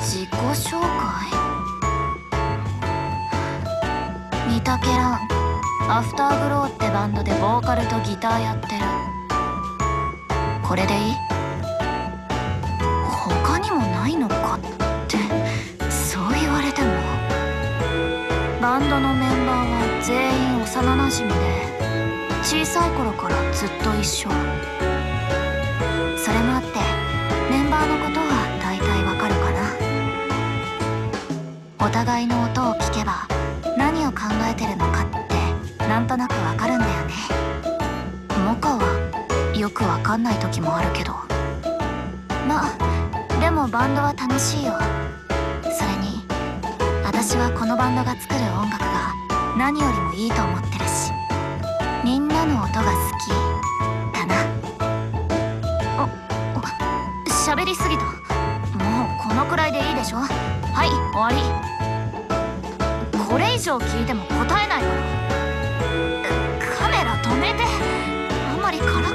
自己紹介。三宅蘭、アフターグローってバンドでボーカルとギターやってる。これでいい？他にもないのかって、そう言われても。バンドのメンバーは全員幼なじみで、小さい頃からずっと一緒。それもあってメンバーのことは大体わかるかな。お互いの音を聞けば何を考えてるのかってなんとなくわかるんだよね。モカはよくわかんない時もあるけど、まあでもバンドは楽しいよ。それに私はこのバンドが作る音楽が何よりもいいと思ってるし、みんなの音が好きだな。喋りすぎた。もうこのくらいでいいでしょ。はい、終わり。これ以上聞いても答えないから。カメラ止めて。あんまりからか